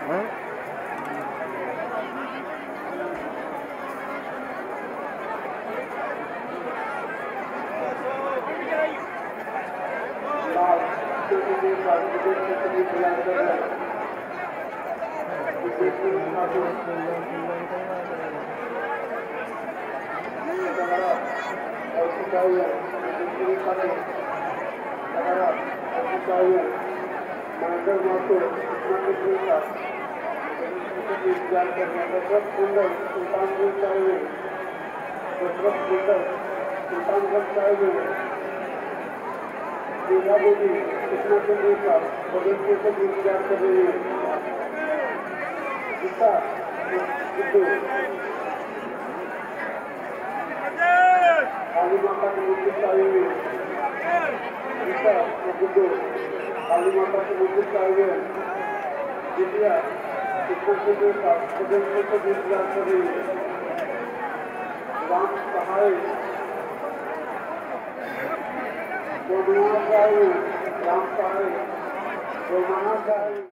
हाँ? काली माता की मूर्ति चाहिए, काली माता की मूर्ति चाहिए, जितिया राम सहाय राम सहाय